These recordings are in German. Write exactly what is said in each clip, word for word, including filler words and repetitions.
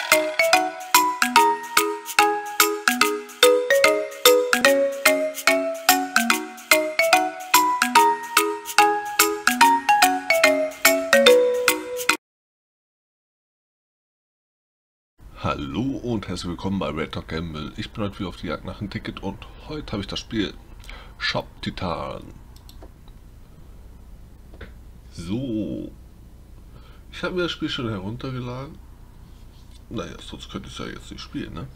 Hallo und herzlich willkommen bei Red Dog Gamble. Ich bin heute wieder auf die Jagd nach einem Ticket und heute habe ich das Spiel Shop Titan. So, ich habe mir das Spiel schon heruntergeladen. Naja, sonst könnte ich es ja jetzt nicht spielen, ne?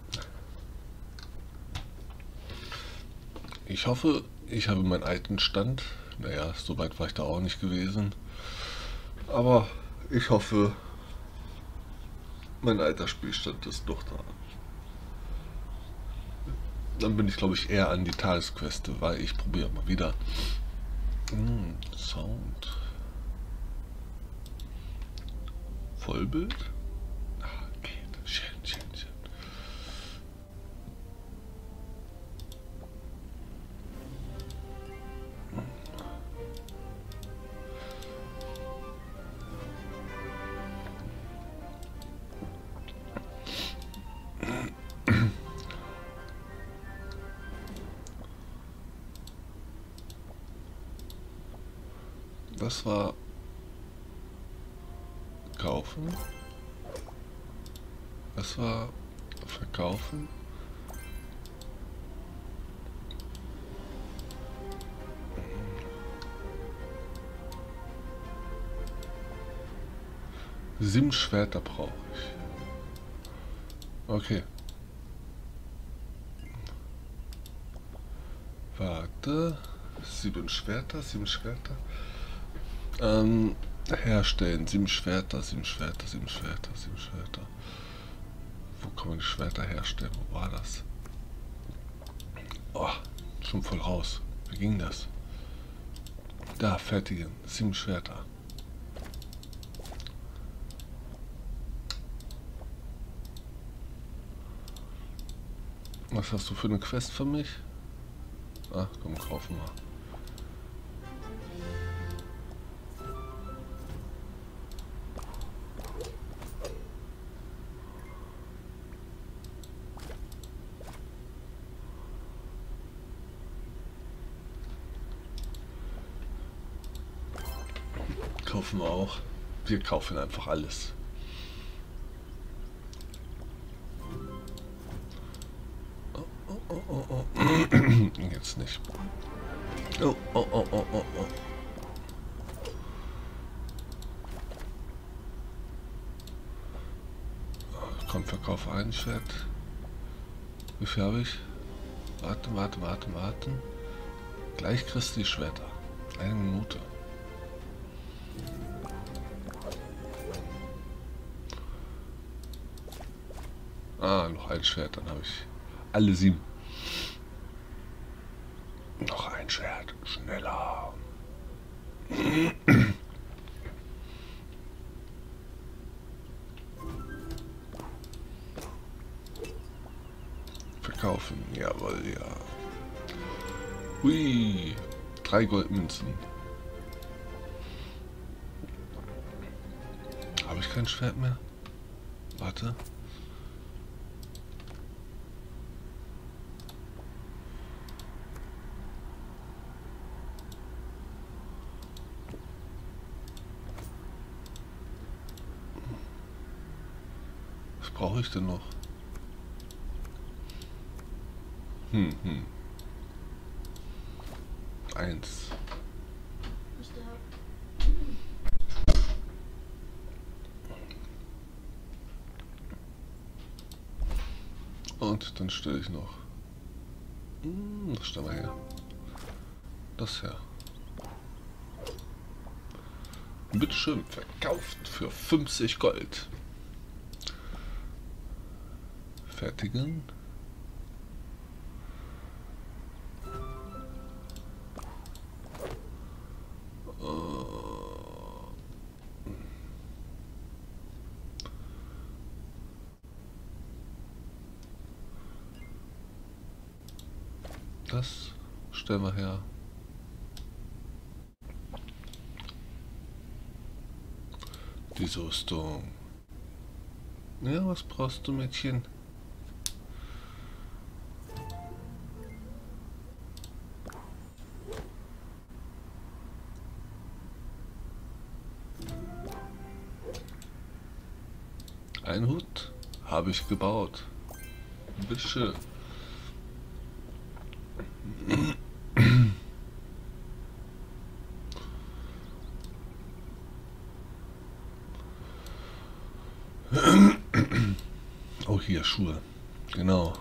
Ich hoffe, ich habe meinen alten Stand. Naja, so weit war ich da auch nicht gewesen. Aber ich hoffe, mein alter Spielstand ist doch da. Dann bin ich, glaube ich, eher an die Tagesqueste, weil ich probiere mal wieder. Hm, Sound. Vollbild? Ah, geht. Schön, schön, schön. Das war kaufen. Das war verkaufen. Sieben Schwerter brauche ich. Okay. Warte. Sieben Schwerter, sieben Schwerter. Ähm, herstellen. Sieben Schwerter, sieben Schwerter, sieben Schwerter, sieben Schwerter. Wo kann man die Schwerter herstellen? Wo war das? Oh, schon voll raus. Wie ging das? Da, fertigen. Sieben Schwerter. Was hast du für eine Quest für mich? Ach, komm, kaufen wir. Kaufen wir auch. Wir kaufen einfach alles. Oh, oh, oh, oh, oh. Jetzt nicht. Oh, oh, oh, oh, oh, oh. Komm, verkauf ein Schwert. Wie viel habe ich? Warte, warte, warte, warte. Gleich kriegst du die Schwerter. Eine Minute. Ah, noch ein Schwert, dann habe ich alle sieben. Noch ein Schwert, schneller. Verkaufen, jawohl, ja. Hui, drei Goldmünzen. Habe ich kein Schwert mehr? Warte. Was brauche ich denn noch? Hm, hm. Eins. Und dann stelle ich noch. Hm, das stellen wir her. Das her. Bitteschön, verkauft für fünfzig Gold. Fertigen. Das stellen wir her. Diese Rüstung. Ja, was brauchst du, Mädchen? Ein Hut habe ich gebaut. Bitteschön. Oh, hier, Schuhe. Genau.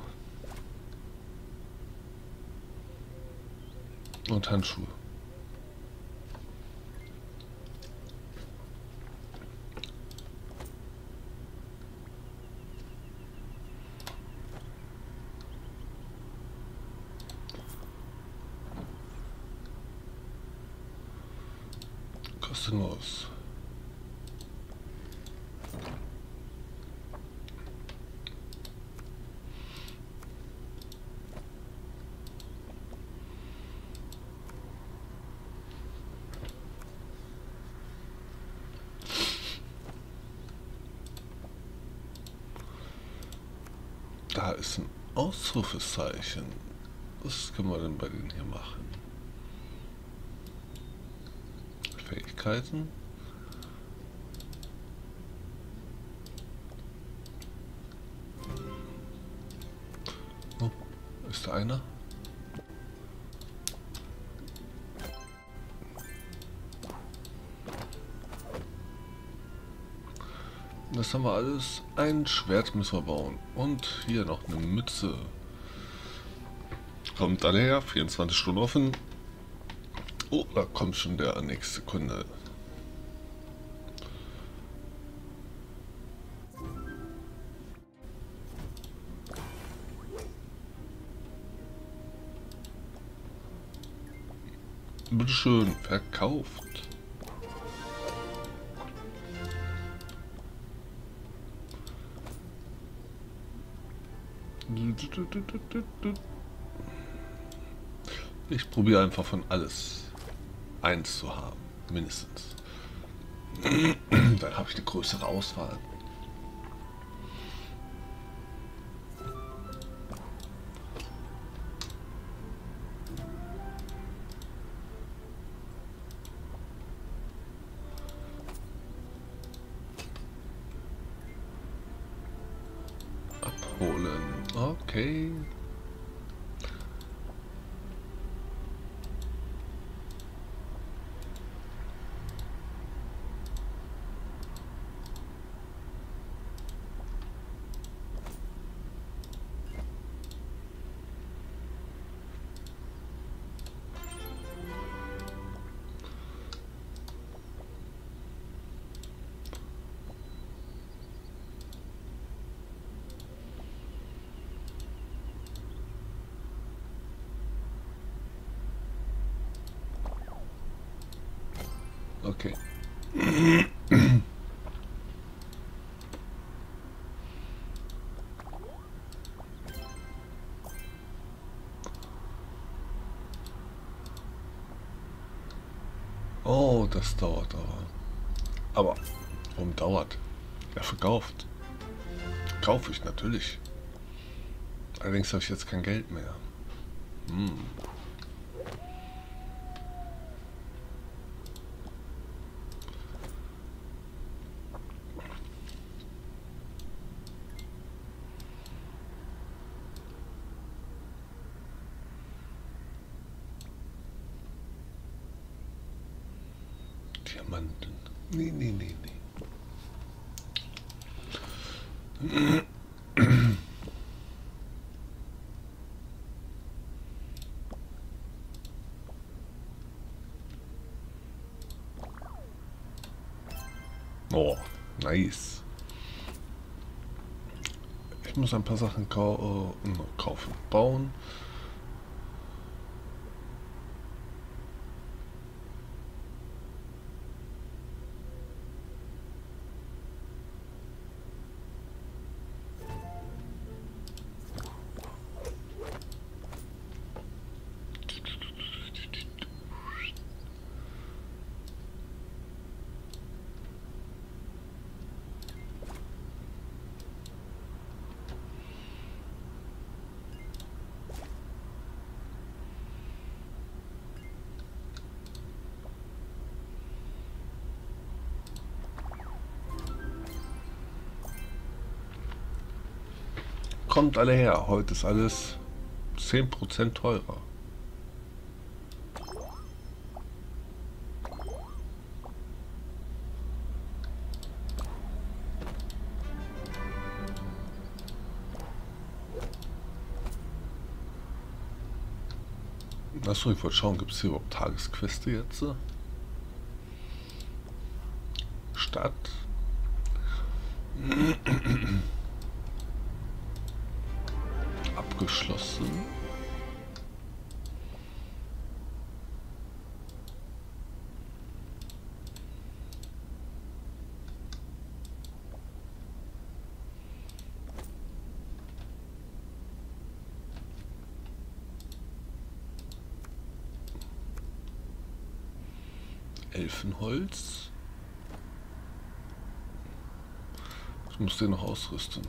Und Handschuhe. Kostenlos. Da ist ein Ausrufezeichen. Was können wir denn bei denen hier machen? Fähigkeiten. Oh, ist da einer? Das haben wir alles. Ein Schwert müssen wir bauen. Und hier noch eine Mütze. Kommt dann her, vierundzwanzig Stunden offen. Oh, da kommt schon der nächste Kunde. Bitteschön, verkauft. Ich probiere einfach von alles eins zu haben, mindestens. Dann habe ich eine größere Auswahl. Abholen, okay. Okay. Oh, das dauert aber. Aber, warum dauert? Ja, verkauft. Kaufe ich natürlich. Allerdings habe ich jetzt kein Geld mehr. Hm. Diamanten. Nee, nee, nee, nee. Oh, nice. Ich muss ein paar Sachen kau äh, kaufen, bauen. Kommt alle her, heute ist alles zehn Prozent teurer. Achso, ich wollte schauen, gibt es hier überhaupt Tagesqueste jetzt? Stadt. Abgeschlossen. Elfenholz. Ich muss den noch ausrüsten.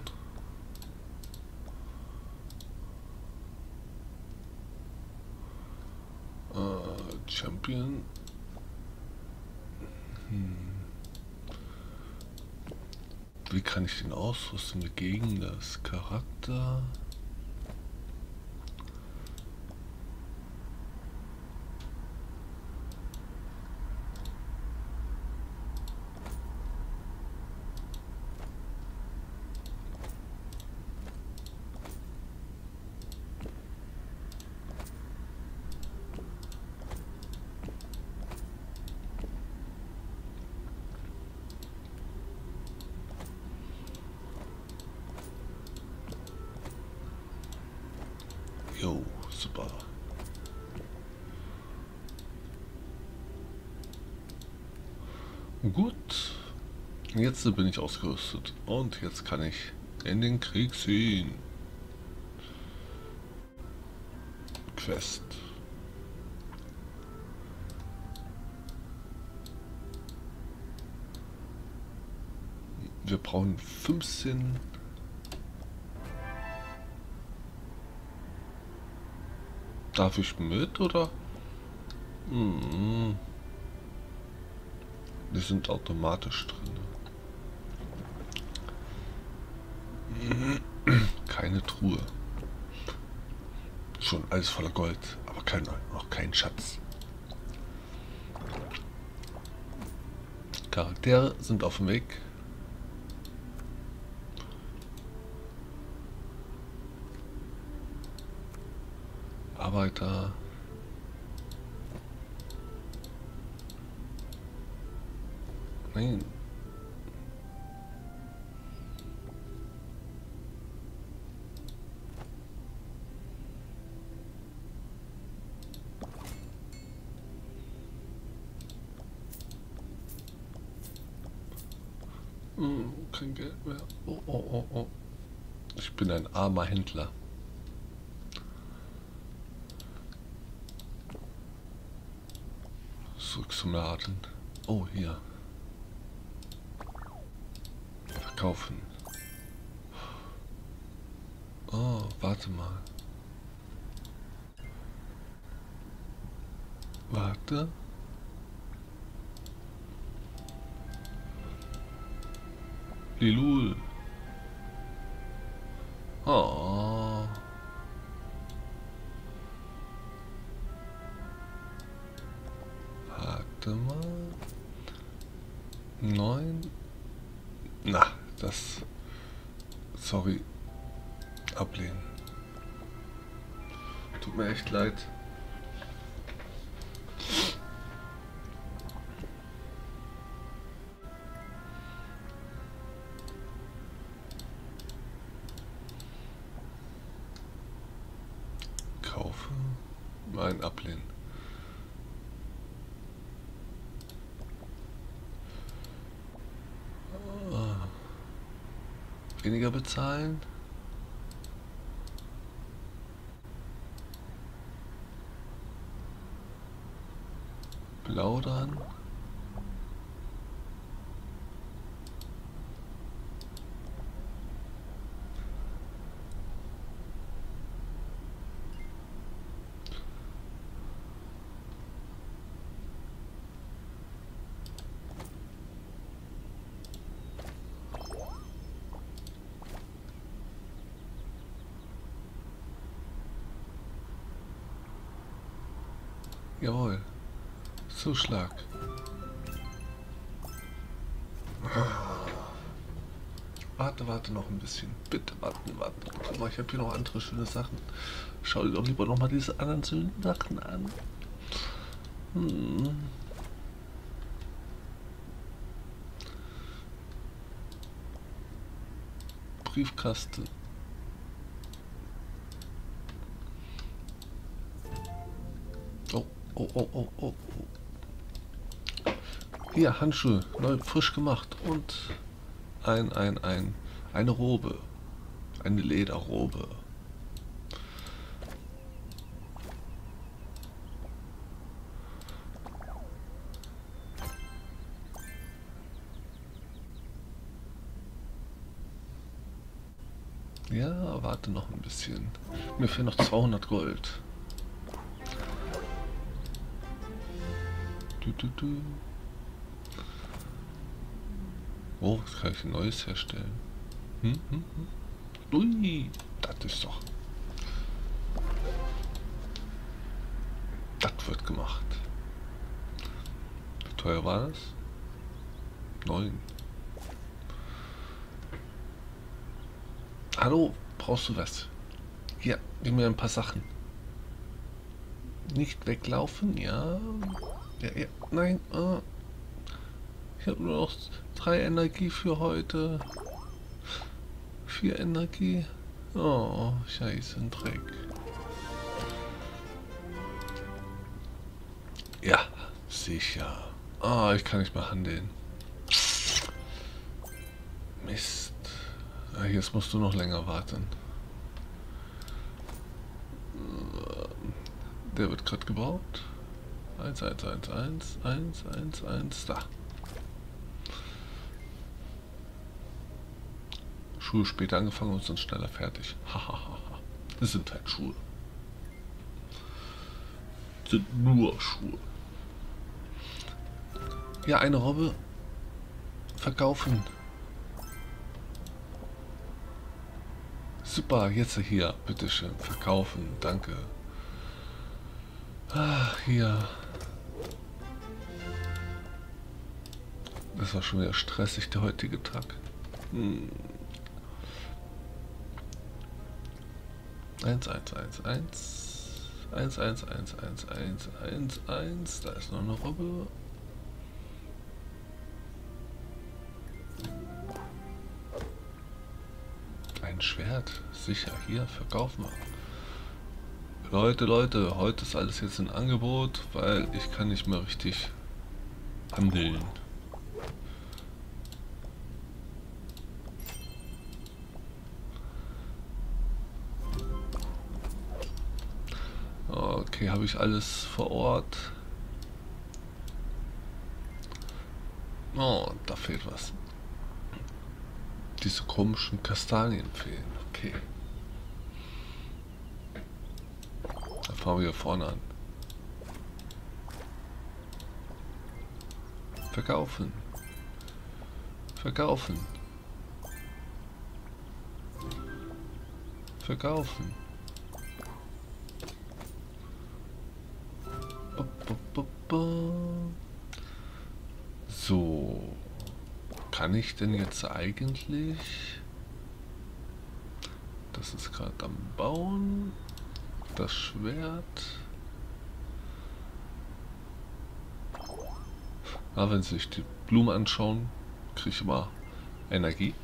Äh, Champion. Hm. Wie kann ich den ausrüsten? Gegen das Charakter. Jo, super. Gut, jetzt bin ich ausgerüstet und jetzt kann ich in den Krieg ziehen. Quest. Wir brauchen fünfzehn. Darf ich mit, oder? Hm. Die sind automatisch drin. Keine Truhe. Schon alles voller Gold, aber kein, noch kein Schatz. Charaktere sind auf dem Weg. Arbeiter. Nein. Hm, kein Geld mehr. Oh, oh, oh, oh. Ich bin ein armer Händler. Zurück zum Laden. Oh, hier. Verkaufen. Oh, warte mal. Warte. Lilul. Oh. Warte mal. Neun. Na, das. Sorry. Ablehnen. Tut mir echt leid. Kaufen. Nein, ablehnen. Ah. Weniger bezahlen. Plaudern. Jawohl. Zuschlag. Warte, warte noch ein bisschen. Bitte warten, warten. Guck mal, ich habe hier noch andere schöne Sachen. Schau dir doch lieber noch mal diese anderen schönen Sachen an. Hm. Briefkasten. Oh, oh, oh, oh, oh. Hier, Handschuhe, neu, frisch gemacht. Und ein, ein, ein, eine Robe. Eine Lederrobe. Ja, warte noch ein bisschen. Mir fehlen noch zweihundert Gold. Du, du, du. Oh, jetzt kann ich ein neues herstellen. Hm, hm, hm. Ui, das ist doch... Das wird gemacht. Wie teuer war das? Neun. Hallo, brauchst du was? Hier, gib mir ein paar Sachen. Nicht weglaufen, ja. Ja, ja, nein. Ah. Ich habe nur noch drei Energie für heute. Vier Energie. Oh, scheiße, ein Dreck. Ja, sicher. Ah, oh, ich kann nicht mehr handeln. Mist. Jetzt musst du noch länger warten. Der wird gerade gebaut. eins, eins, eins, eins, eins, eins, eins, da. Schuhe später angefangen und sind schneller fertig. Hahaha. Das sind halt Schuhe. Das sind nur Schuhe. Ja, eine Robbe. Verkaufen. Super, jetzt hier, bitteschön, verkaufen, danke. Ach, hier. Das war schon wieder stressig, der heutige Tag. Hm. eins, eins, eins, eins. eins, eins, eins, eins, eins, eins, eins. Da ist noch eine Robbe. Ein Schwert, sicher, hier, verkaufen wir. Leute, Leute, heute ist alles jetzt ein Angebot, weil ich kann nicht mehr richtig handeln. Okay, habe ich alles vor Ort. Oh, da fehlt was. Diese komischen Kastanien fehlen. Okay. Dann fangen wir hier vorne an. Verkaufen. Verkaufen. Verkaufen. So. Kann ich denn jetzt eigentlich... Das ist gerade am Bauen. Das Schwert. Ah, wenn Sie sich die Blume anschauen, kriege ich immer Energie.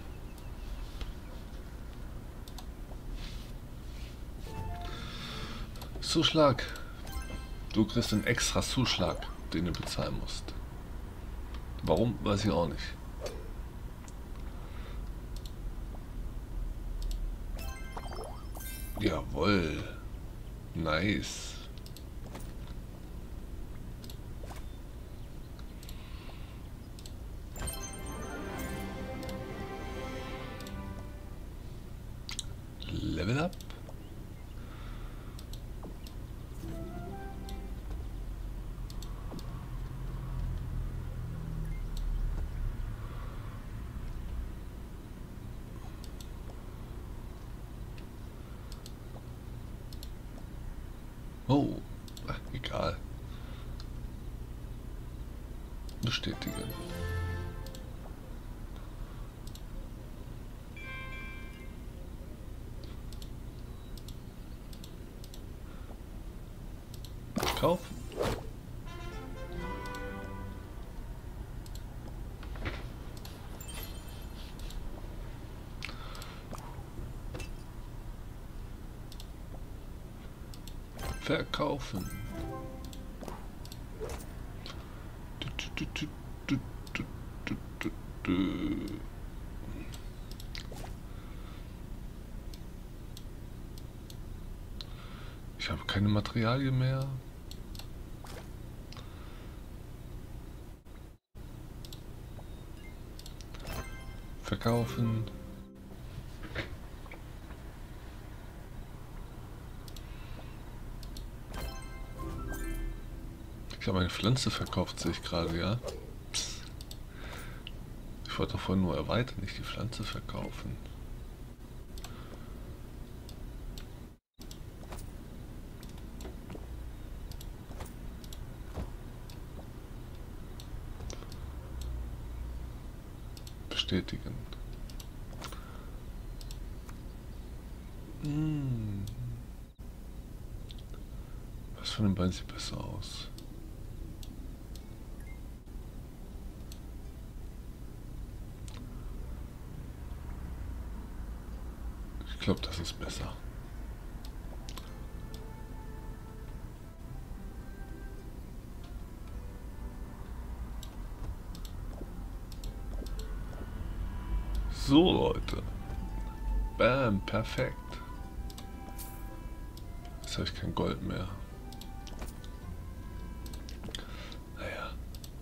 Zuschlag. Du kriegst einen extra Zuschlag, den du bezahlen musst. Warum, weiß ich auch nicht. Jawohl. Nice. Level up. Oh, ach, egal. Bestätigen. Kaufen. Verkaufen. Du, du, du, du, du, du, du. Ich habe keine Materialien mehr. Verkaufen. Ich habe eine Pflanze verkauft, sehe ich gerade, ja. Psst. Ich wollte doch vorhin nur erweitern, nicht die Pflanze verkaufen. Bestätigen. Hm. Was von den beiden sieht besser aus? Ich glaube, das ist besser. So, Leute. Bam, perfekt. Jetzt habe ich kein Gold mehr. Naja.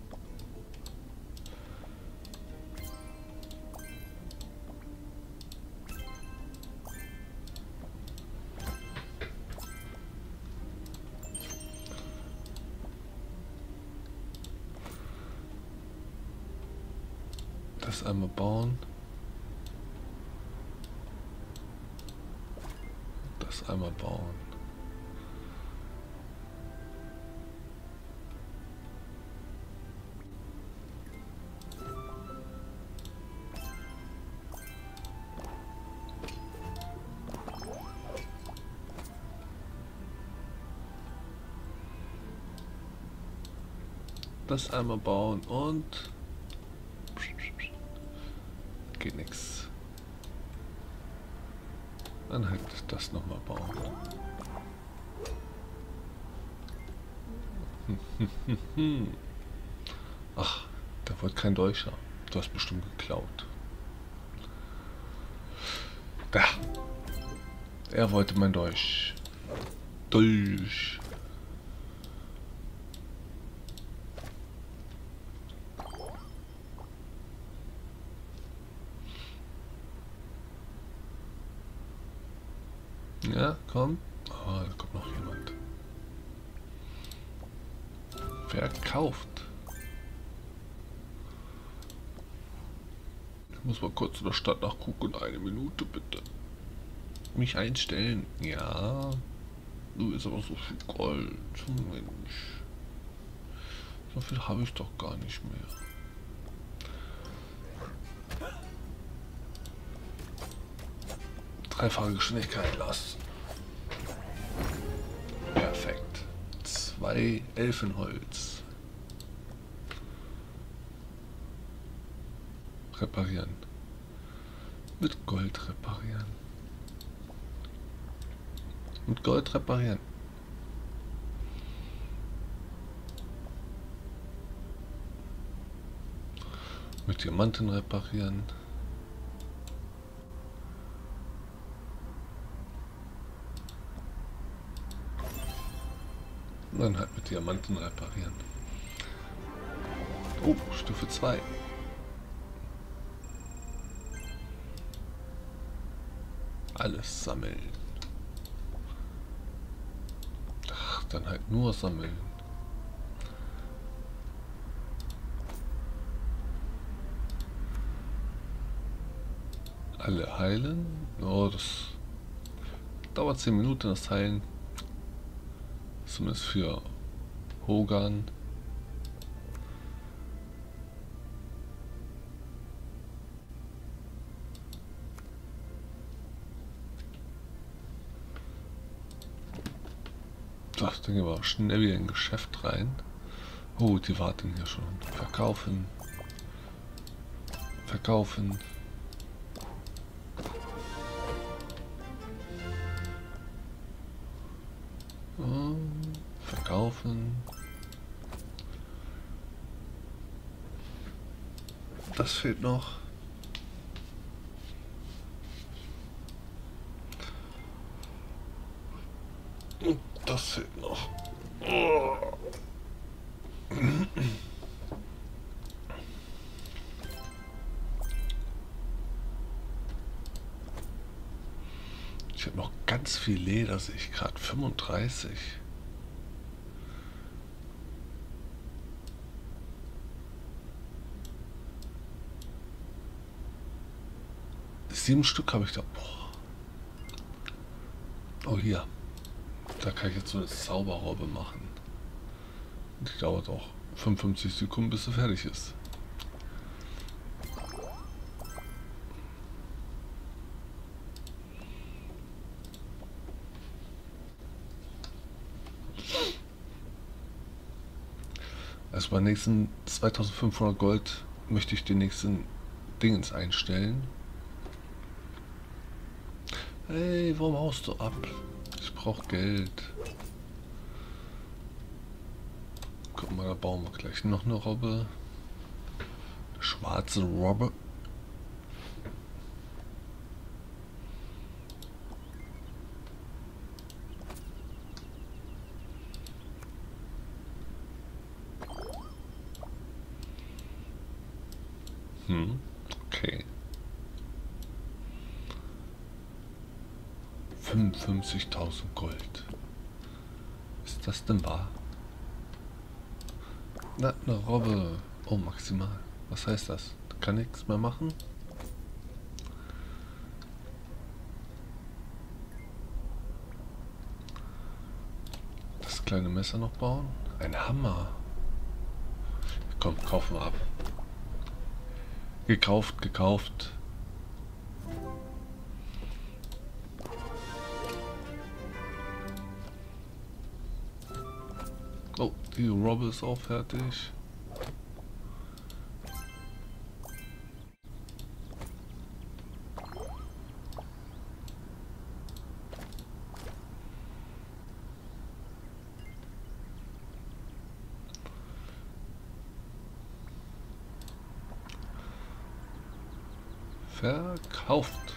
Das einmal bauen. Das einmal bauen. Das einmal bauen und geht nichts. Dann halt das nochmal bauen. Ach, da wollte kein Deutscher. Du hast bestimmt geklaut. Da. Er wollte mein Deutsch. Dolch. Ja, komm. Oh, da kommt noch jemand. Verkauft. Ich muss mal kurz in der Stadt nachgucken. Eine Minute bitte. Mich einstellen. Ja. Du ist aber so viel Gold. Mensch. So viel habe ich doch gar nicht mehr. Dreifache Geschwindigkeit lassen. Perfekt. Zwei Elfenholz. Reparieren. Mit Gold reparieren. Mit Gold reparieren. Mit Diamanten reparieren. Und dann halt mit Diamanten reparieren. Oh, Stufe zwei. Alles sammeln. Ach, dann halt nur sammeln. Alle heilen. Oh, das dauert zehn Minuten, das Heilen. Zumindest für Hogan. Das Ding war schnell wieder in ein Geschäft rein. Oh, die warten hier schon. Verkaufen. Verkaufen. Oh, verkaufen. Das fehlt noch. Und das fehlt noch. Oh. Ich habe noch ganz viel Leder, sehe ich gerade. fünfunddreißig. Sieben Stück habe ich da. Boah. Oh, hier. Da kann ich jetzt so eine Zauberrobbe machen. Die dauert auch fünfundfünfzig Sekunden, bis sie fertig ist. Also bei nächsten zweitausendfünfhundert Gold möchte ich den nächsten Dingens einstellen. Hey, warum haust du ab? Ich brauche Geld. Guck mal, da bauen wir gleich noch eine Robbe. Eine schwarze Robbe. Hm, okay. fünfundfünfzigtausend Gold. Ist das denn wahr? Na, eine Robbe. Oh, maximal. Was heißt das? Kann nichts mehr machen? Das kleine Messer noch bauen? Ein Hammer. Komm, kaufen wir ab. Gekauft, gekauft. Oh, die Robbe ist auch fertig. Verkauft.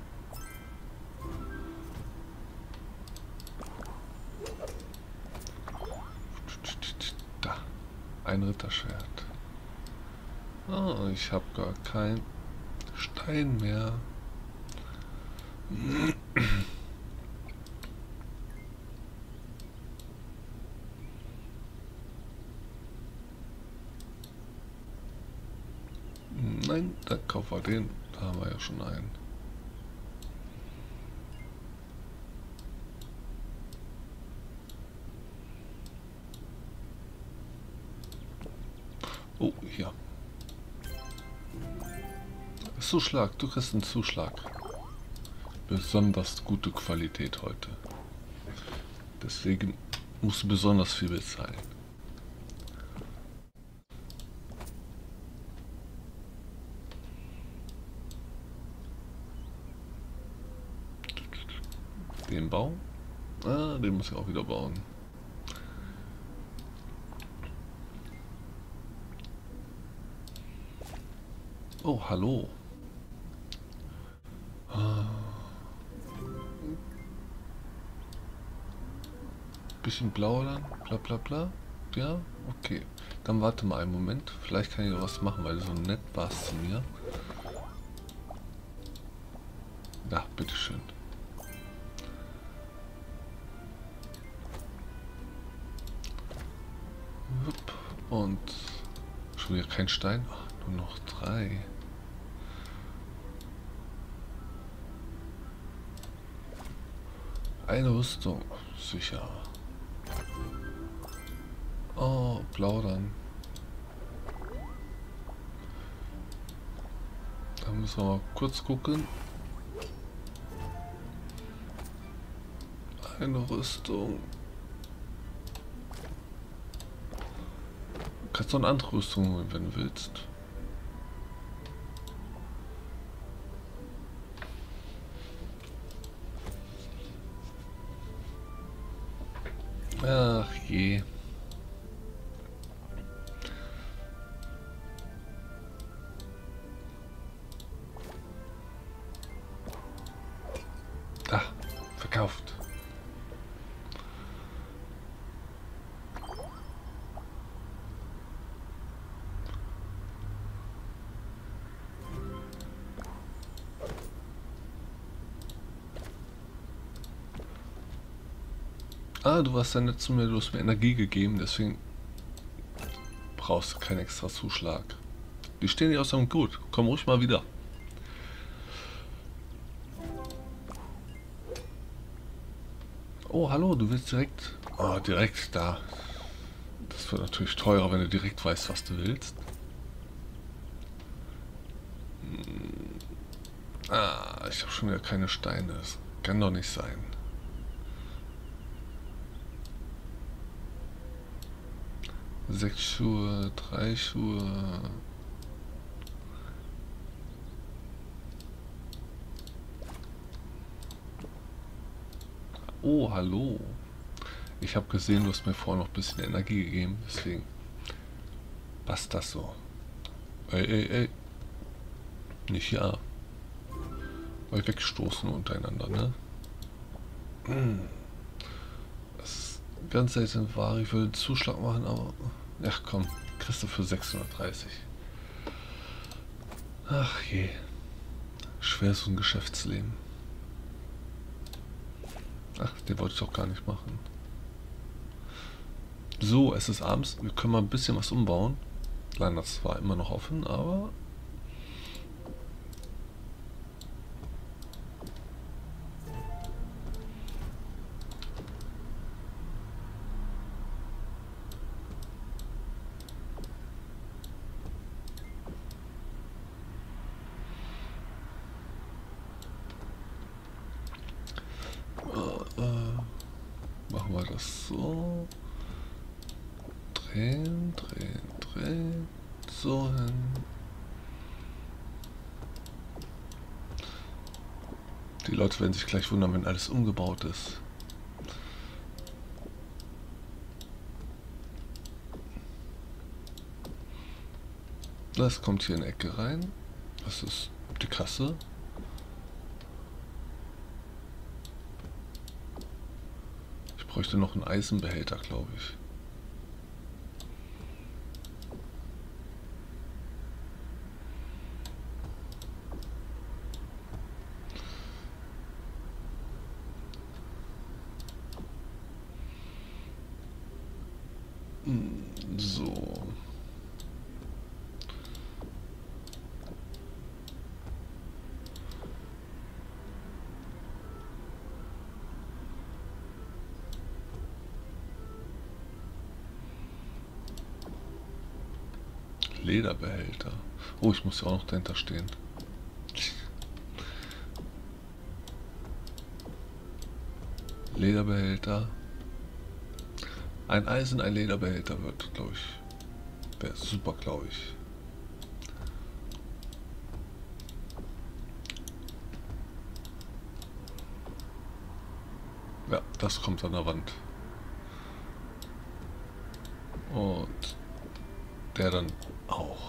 Da, ein Ritterschwert. Oh, ich habe gar kein Stein mehr. Nein, dann kaufen wir den. Da haben wir ja schon einen. Oh, hier. Zuschlag, du kriegst einen Zuschlag. Besonders gute Qualität heute. Deswegen musst du besonders viel bezahlen. Den bauen? Ah, den muss ich auch wieder bauen. Oh, hallo. Bisschen blau dann, bla bla bla. Ja, okay. Dann warte mal einen Moment. Vielleicht kann ich da was machen, weil du so nett warst zu mir. Ja, bitteschön. Und schon wieder kein Stein. Ach, nur noch drei. Eine Rüstung. Sicher. Oh, blau dann. Da müssen wir mal kurz gucken. Eine Rüstung. Kannst du eine andere Rüstung holen, wenn du willst. Ach je. Ah, verkauft. Ah, du warst ja nett zu mir, du hast mir Energie gegeben, deswegen brauchst du keinen extra Zuschlag. Die stehen hier außerdem gut. Komm ruhig mal wieder. Oh, hallo, du willst direkt... Oh, direkt da. Das wird natürlich teurer, wenn du direkt weißt, was du willst. Hm. Ah, ich habe schon wieder keine Steine. Das kann doch nicht sein. Sechs Schuhe, drei Schuhe. Oh, hallo. Ich habe gesehen, du hast mir vorher noch ein bisschen Energie gegeben, deswegen passt das so. Ey, ey, ey. Nicht ja. Weil wegstoßen untereinander, ne? Hm. Das ist ganz selten Ware. Ich würde einen Zuschlag machen, aber... Ach komm, kriegst du für sechshundertdreißig. Ach je. Schwer so ein Geschäftsleben. Ach, den wollte ich doch gar nicht machen. So, es ist abends. Wir können mal ein bisschen was umbauen. Leider, das war immer noch offen, aber... Machen wir das so. Drehen, drehen, drehen. So hin. Die Leute werden sich gleich wundern, wenn alles umgebaut ist. Das kommt hier in die Ecke rein. Das ist die Kasse. Ich bräuchte noch einen Eisenbehälter, glaube ich. So. Lederbehälter. Oh, ich muss ja auch noch dahinter stehen. Lederbehälter. Ein Eisen, ein Lederbehälter wird, glaube ich, wäre super, glaube ich. Ja, das kommt an der Wand. Und der dann auch.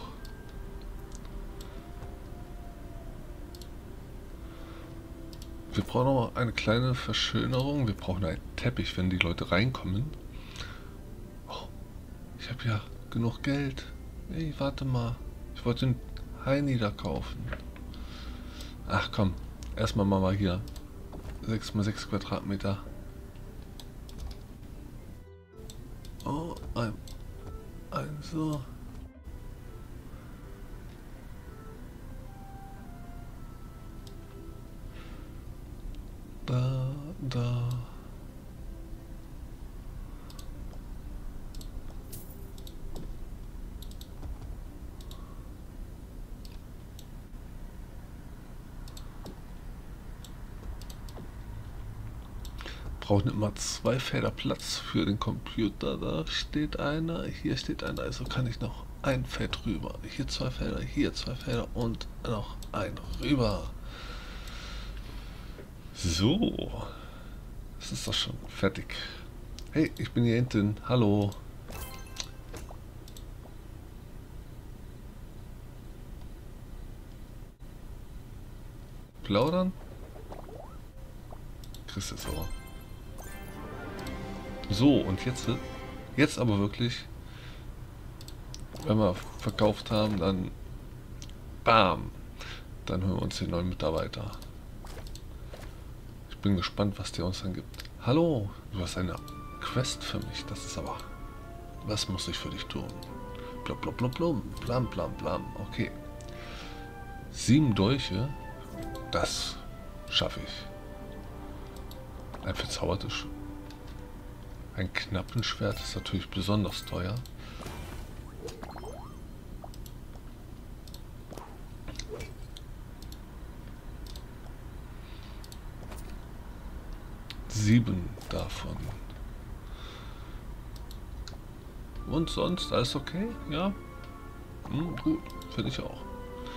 Wir brauchen noch eine kleine Verschönerung. Wir brauchen einen Teppich, wenn die Leute reinkommen. Oh, ich habe ja genug Geld. Hey, warte mal. Ich wollte den Heini da kaufen. Ach komm, erstmal machen wir hier sechs mal sechs Quadratmeter. Oh, ein, ein so. Da, da. brauchen immer zwei Felder Platz für den Computer. Da steht einer, hier steht einer, also kann ich noch ein Feld rüber. Hier zwei Felder, hier zwei Felder und noch ein rüber. So, das ist doch schon fertig. Hey, ich bin hier hinten. Hallo. Plaudern? Kriegst du jetzt aber. So, und jetzt, jetzt aber wirklich, wenn wir verkauft haben, dann bam, dann holen wir uns den neuen Mitarbeiter. Ich bin gespannt, was der uns dann gibt. Hallo, du hast eine Quest für mich, das ist aber, was muss ich für dich tun? Blub, blub, blub, blub, blam, blam, blam, okay. Sieben Dolche, das schaffe ich. Ein verzaubertes Sch Ein Knappenschwert ist natürlich besonders teuer. Sieben davon. Und sonst alles okay? Ja? Hm, gut, finde ich auch.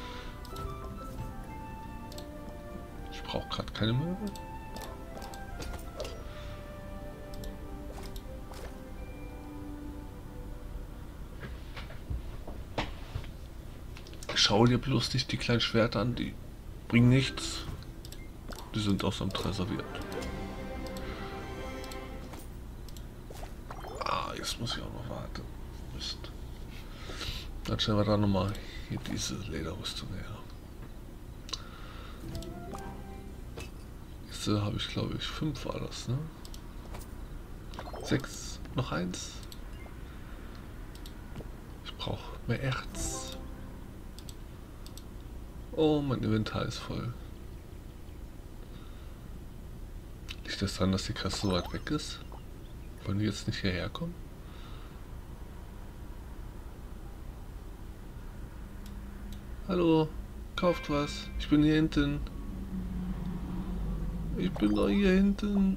Ich brauche gerade keine Möbel. Schau dir bloß nicht die kleinen Schwerter an, die bringen nichts. Die sind aus dem reserviert. Ah, jetzt muss ich auch noch warten. Mist. Dann stellen wir da nochmal hier diese Lederrüstung her. Jetzt habe ich, glaube ich, fünf war das, ne? Sechs, noch eins. Ich brauche mehr Erz. Oh, mein Inventar ist voll. Liegt das daran, dass die Kasse so weit weg ist? Wollen die jetzt nicht hierher kommen? Hallo, kauft was. Ich bin hier hinten. Ich bin doch hier hinten.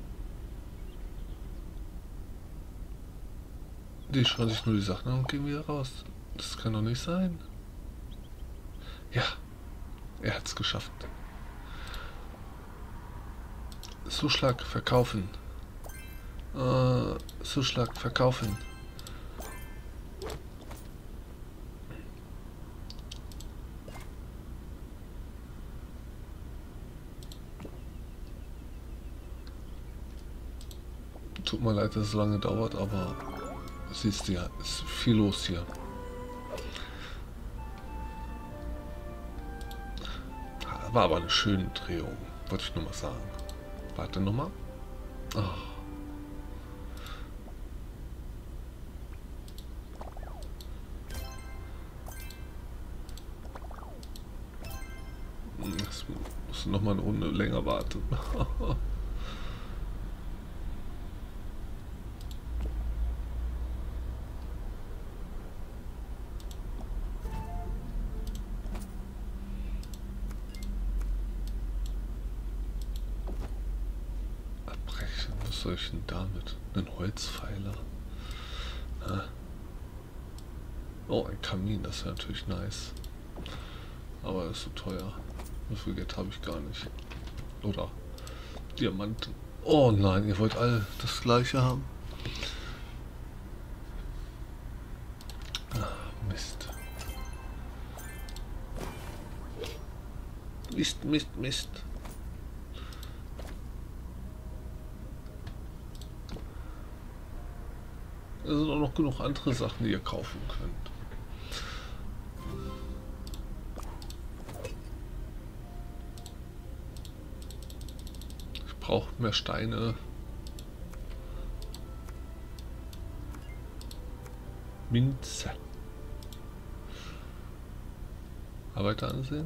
Die schauen sich nur die Sachen an und gehen wieder raus. Das kann doch nicht sein. Ja. Er hat es geschafft. Zuschlag verkaufen. Äh, Zuschlag verkaufen. Tut mir leid, dass es so lange dauert, aber siehst du ja, ist viel los hier. War aber eine schöne Drehung, wollte ich nur mal sagen. Warte nochmal. Oh. Das muss noch mal eine Runde länger warten. Was soll ich denn damit? Ein Holzpfeiler. Ah. Oh, ein Kamin, das ist ja natürlich nice. Aber das ist so teuer. So viel Geld habe ich gar nicht. Oder Diamanten. Oh nein, ihr wollt alle das gleiche haben. Ah, Mist. Mist, Mist, Mist. Es sind auch noch genug andere Sachen, die ihr kaufen könnt. Ich brauche mehr Steine. Minze. Arbeiter ansehen.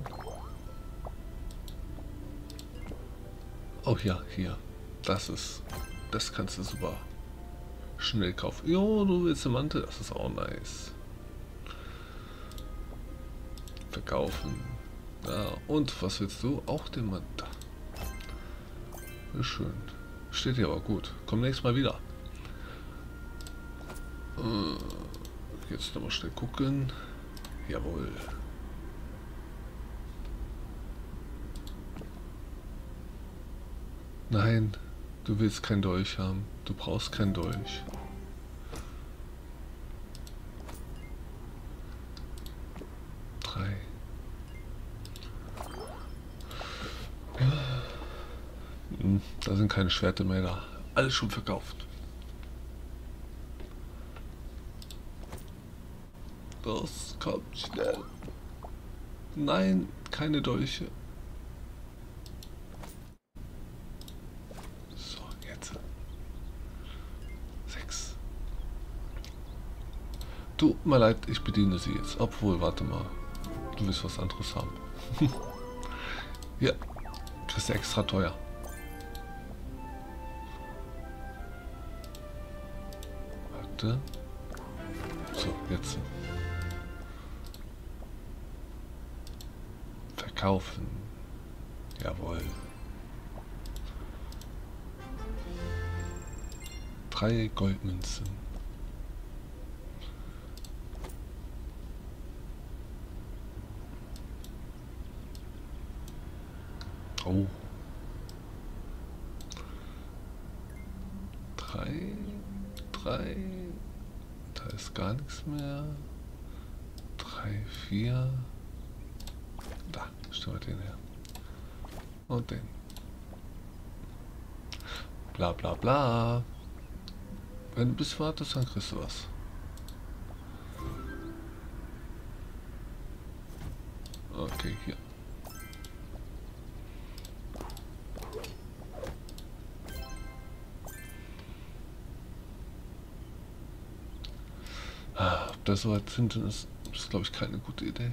Oh ja, hier. Das ist... Das kannst du super schnell kaufen. Jo, du willst einen Mantel, das ist auch nice. Verkaufen. Ja, und was willst du? Auch den Mantel. Schön. Steht hier aber gut. Komm nächstes Mal wieder. Äh, jetzt nochmal schnell gucken. Jawohl. Nein, du willst kein Dolch haben. Du brauchst kein Dolch. Drei. Hm, da sind keine Schwerter mehr da. Alles schon verkauft. Das kommt schnell. Nein, keine Dolche. So, jetzt. Sechs. Tut mir leid, ich bediene sie jetzt. Obwohl, warte mal. Du willst was anderes haben. Ja, kriegst du extra teuer. Warte. So, jetzt. Verkaufen. Jawohl. Drei Goldmünzen. Oh. Drei. Drei. Da ist gar nichts mehr. Drei, vier. Da, stellen wir den her. Und den. Bla bla bla. Wenn du bis wartest, dann kriegst du was. Okay, hier. Ah, ob das so weit hinten ist, ist glaube ich keine gute Idee.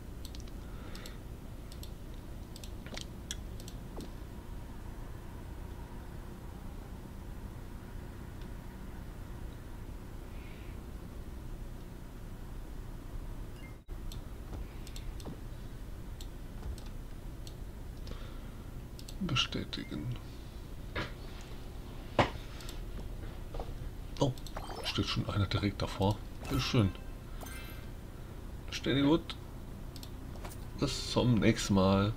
Bestätigen. Oh, steht schon einer direkt davor. Ist schön. Steht gut. Bis zum nächsten Mal.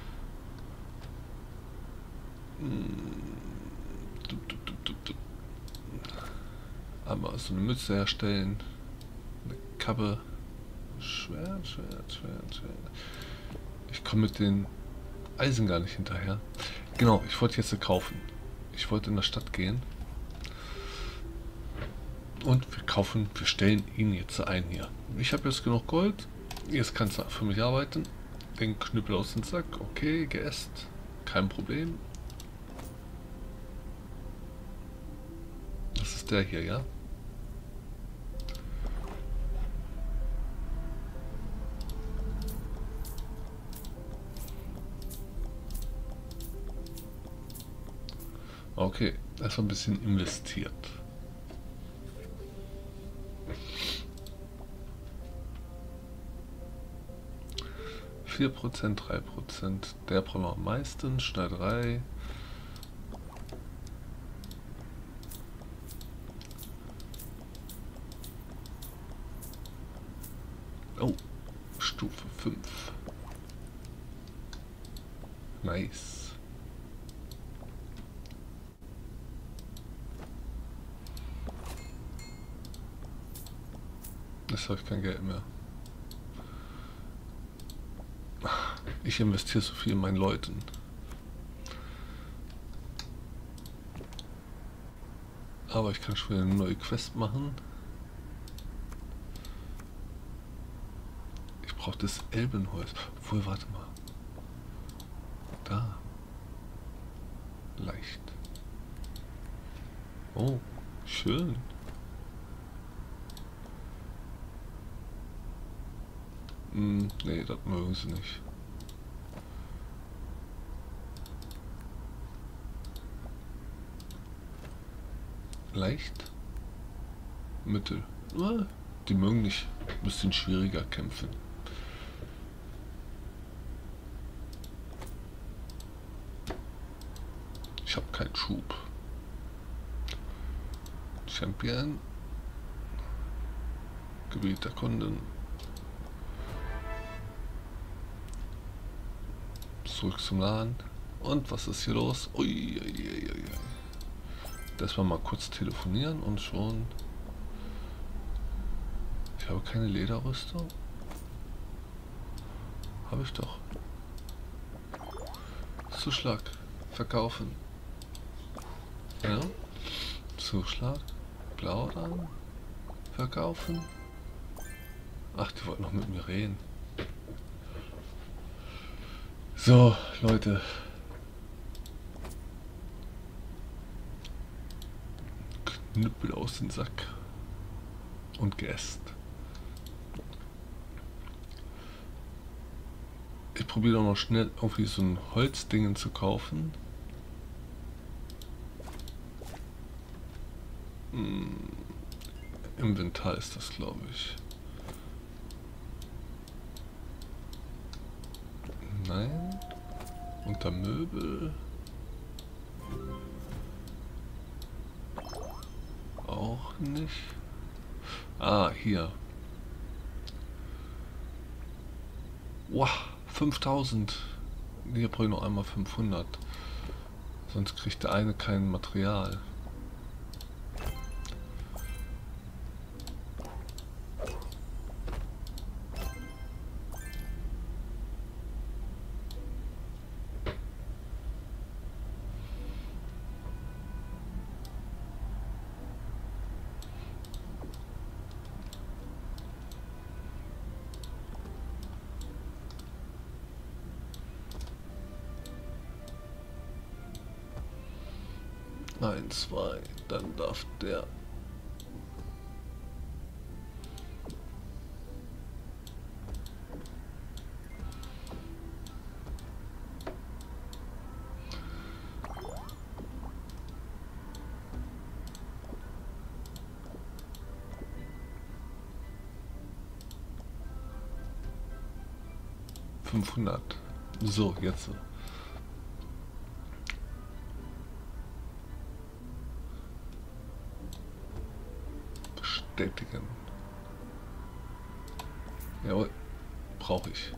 Einmal so eine Mütze herstellen. Eine Kappe. Schwert, Schwert, Schwert, Schwert. Ich komme mit den Eisen gar nicht hinterher. Genau, ich wollte jetzt kaufen. Ich wollte in der Stadt gehen. Und wir kaufen, wir stellen ihn jetzt ein hier. Ich habe jetzt genug Gold. Jetzt kannst du für mich arbeiten. Den Knüppel aus dem Sack. Okay, geäst. Kein Problem. Das ist der hier, ja? Okay, erstmal ein bisschen investiert. vier Prozent, drei Prozent. Der braucht noch am meisten. Schneiderei. Oh, Stufe fünf. Nice. Jetzt habe ich kein Geld mehr. Ich investiere so viel in meinen Leuten. Aber ich kann schon wieder eine neue Quest machen. Ich brauche das Elbenholz. Obwohl, warte mal. Da. Leicht. Oh, schön. Hm, nee, das mögen sie nicht. Leicht. Mittel. Ah, die mögen nicht. Ein bisschen schwieriger kämpfen. Ich habe keinen Schub. Champion. Gebiet der Kunden. Zurück zum Laden. Und was ist hier los? Ui, ui, ui, ui. Das mal mal kurz telefonieren und schon. Ich habe keine Lederrüstung. Habe ich doch. Zuschlag. Verkaufen. Ja. Zuschlag. Plaudern. Verkaufen. Ach, die wollten noch mit mir reden. So, Leute. Knüppel aus dem Sack. Und geäst. Ich probiere doch noch schnell irgendwie so ein Holzdingen zu kaufen. Hm. Inventar ist das, glaube ich. Nein. Unter Möbel. Auch nicht. Ah, hier. Wow, fünftausend. Hier brauche ich noch einmal fünfhundert. Sonst kriegt der eine kein Material. Ein, zwei, dann darf der. fünfhundert. So, jetzt. Bestätigen. Jawohl, brauche ich.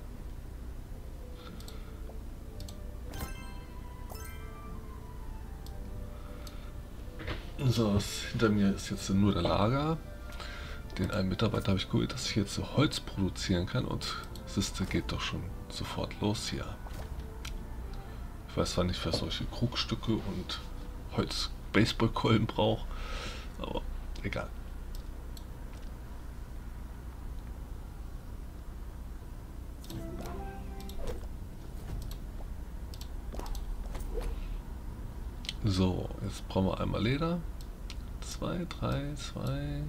So, was hinter mir ist jetzt nur der Lager. Den einen Mitarbeiter habe ich geholt, dass ich jetzt so Holz produzieren kann, und Siste geht doch schon sofort los hier. Ich weiß zwar nicht, für solche Krugstücke und Holz-Baseballkeulen brauche, aber egal. So, jetzt brauchen wir einmal Leder. Zwei, drei, zwei,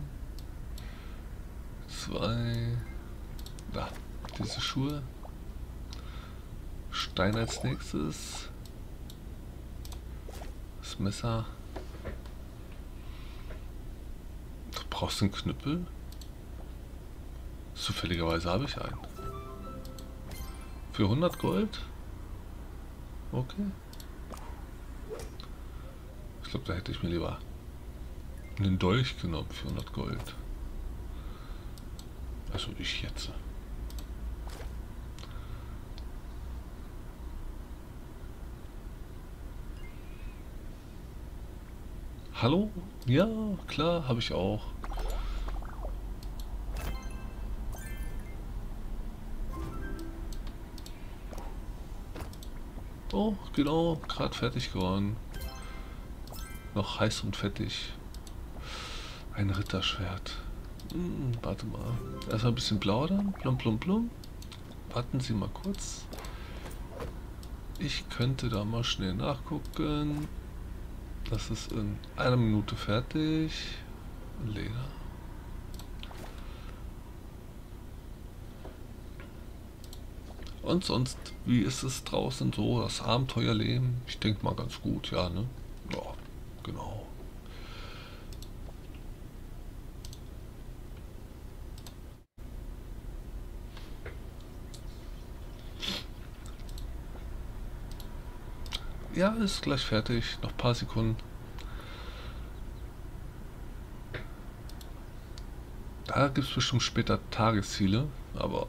zwei. Da, diese Schuhe. Stein als nächstes. Das Messer. Du brauchst einen Knüppel? Zufälligerweise habe ich einen. Für hundert Gold? Okay. Ich glaube, da hätte ich mir lieber einen Dolch genommen für hundert Gold. Also ich jetzt. Hallo? Ja, klar, habe ich auch. Oh, genau, gerade fertig geworden. Noch heiß und fettig. Ein Ritterschwert. Hm, warte mal. Erstmal ein bisschen plaudern. Plum, plum, plum. Warten Sie mal kurz. Ich könnte da mal schnell nachgucken. Das ist in einer Minute fertig. Leder. Und sonst, wie ist es draußen so, das Abenteuerleben? Ich denke mal ganz gut, ja, ne? Ja, genau. Ja, ist gleich fertig. Noch ein paar Sekunden. Da gibt es bestimmt später Tagesziele, aber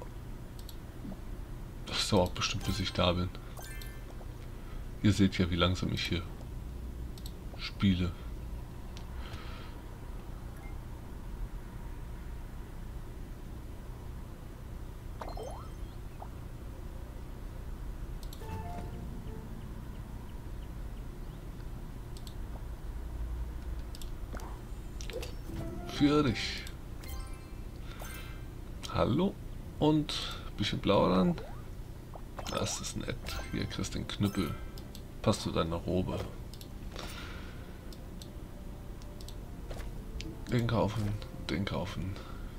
das dauert bestimmt, bis ich da bin. Ihr seht ja, wie langsam ich hier spiele. Für dich. Hallo und ein bisschen plaudern. Das ist nett. Hier kriegst du den Knüppel. Passt zu deiner Robe. Den kaufen, den kaufen.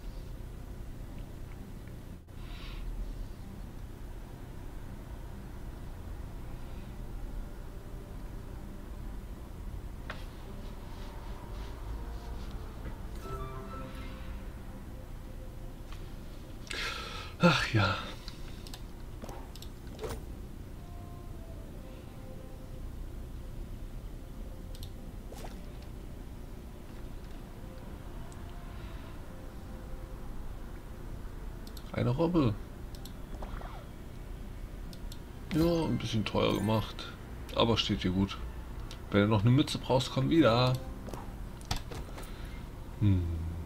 Ach ja. Eine Robbe. Ja, ein bisschen teuer gemacht. Aber steht dir gut. Wenn du noch eine Mütze brauchst, komm wieder. Hm.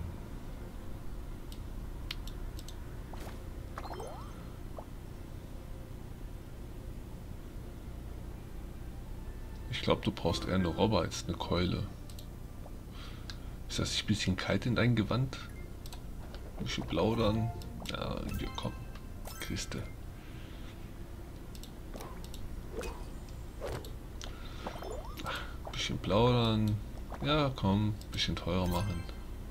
Ich glaube, du brauchst eher eine Robbe als eine Keule. Ist das nicht ein bisschen kalt in dein Gewand? Ein bisschen plaudern. Ja, hier, komm. Christe. Ach, ein bisschen plaudern. Ja, komm. Ein bisschen teurer machen.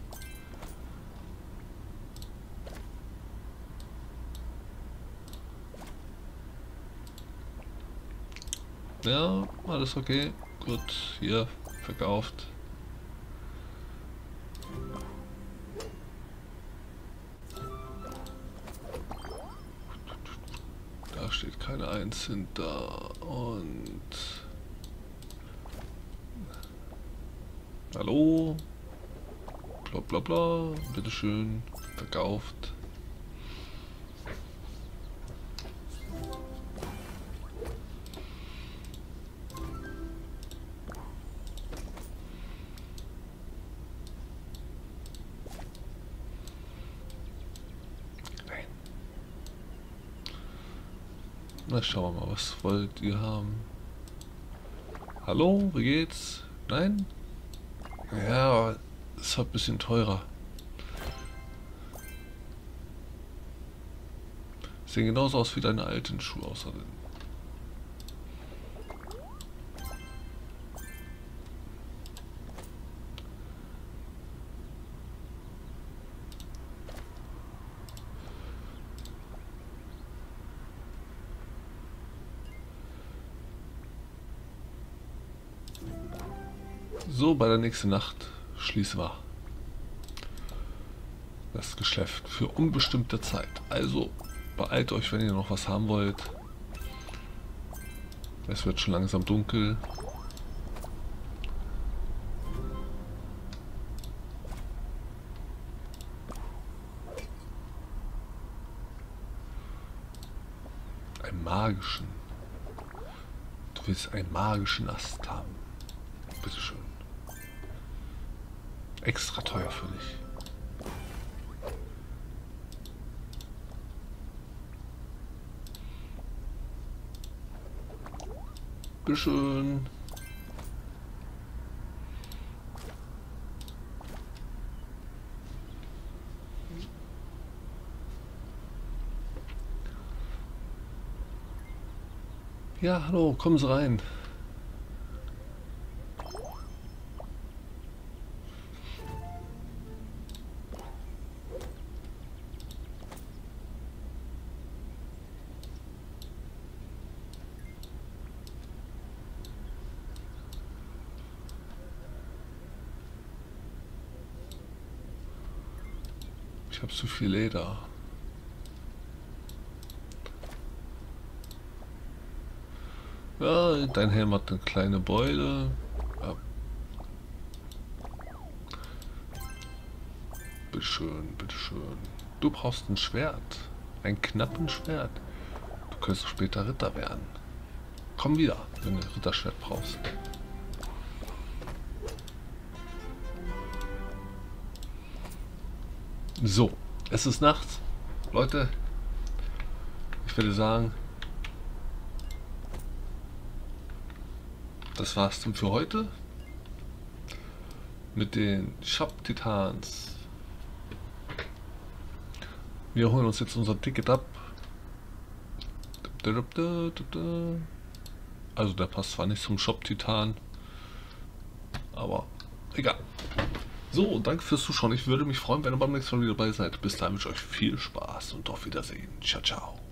Ja, alles okay. Gut, hier, verkauft. Da steht keine Eins hinter und... Hallo? Bla bla bla, bitteschön, verkauft. Na, schauen wir mal, was wollt ihr haben? Hallo, wie geht's? Nein? Ja, ist halt ein bisschen teurer. Sehen genauso aus wie deine alten Schuhe außerdem. So, bei der nächsten Nacht schließen wir das Geschäft für unbestimmte Zeit. Also beeilt euch, wenn ihr noch was haben wollt. Es wird schon langsam dunkel. Einen magischen. Du willst einen magischen Ast haben. Bitteschön. Extra teuer für dich. Bitteschön. Ja, hallo, kommen Sie rein. Ich habe zu viel Leder. Ja, dein Helm hat eine kleine Beule. Ja. Bitteschön, bitteschön. Du brauchst ein Schwert. Ein knappen Schwert. Du könntest später Ritter werden. Komm wieder, wenn du ein Ritterschwert brauchst. So, es ist nachts. Leute, ich würde sagen, das war's dann für heute. Mit den Shop-Titans. Wir holen uns jetzt unser Ticket ab. Also der passt zwar nicht zum Shop-Titan, aber egal. So, danke fürs Zuschauen. Ich würde mich freuen, wenn ihr beim nächsten Mal wieder dabei seid. Bis dahin wünsche ich euch viel Spaß und auf Wiedersehen. Ciao, ciao.